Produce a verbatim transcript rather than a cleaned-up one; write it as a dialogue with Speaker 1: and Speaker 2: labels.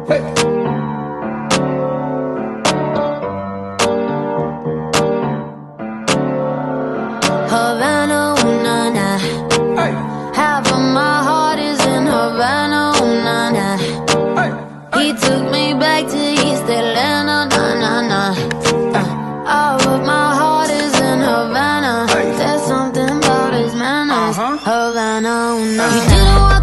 Speaker 1: Hey.
Speaker 2: Havana, ooh, nah, nah.
Speaker 1: Hey.
Speaker 2: Half of my heart is in Havana, ooh, nah, nah.
Speaker 1: Hey.
Speaker 2: He took me back to East Atlanta, nah, nah, nah. Uh, all of my heart is in Havana.
Speaker 1: Hey.
Speaker 2: There's something about his manners.
Speaker 1: Uh-huh.
Speaker 2: Havana, ooh, nah, nah.
Speaker 1: Uh-huh.
Speaker 2: He didn't